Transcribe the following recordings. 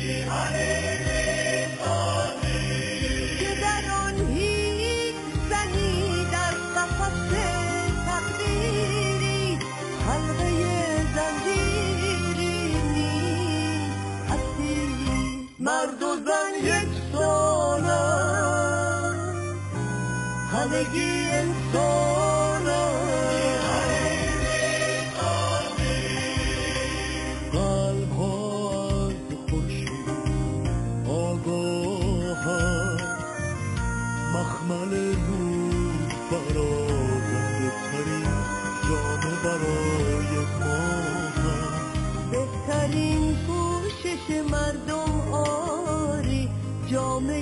که در آن هیچ زنی در قفس تقدیری حلقه زنجیری نیست اسیری. مرد و زن یکسانند، همگی انسانند. قلب ها از خورشید آگاهند، مخمل روح برازنده ترین جامه برای ما هم. بهترین پوشش مردم آری جامعه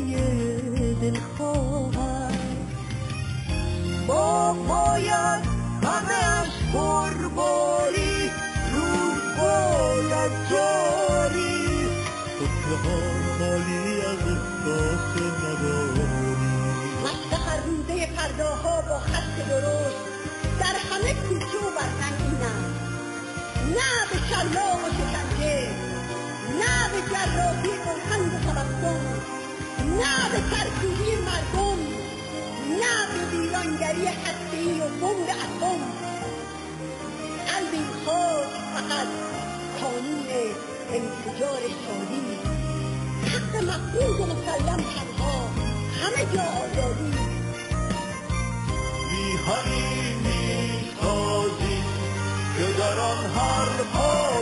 دلخواهد. باغ باید همه‌اش پرباری، روح باید جاری. سفره ها خالی از احساس نداری. مشق هر روزه فرداها با خط درشت در همه کوچه و برزنگینم. نه به شلاق و شکنجه، نه به جراحی آهنگ و تبسم، نه به سرکوبی مردم، نه به ویرانگری هسته‌ای و بمب اتم. قلب این خاک فقط کانون انفجار شادی، حق مفروض و مسلم تنها، همه جا آزادی. میهنی میسازی که در آن حرفها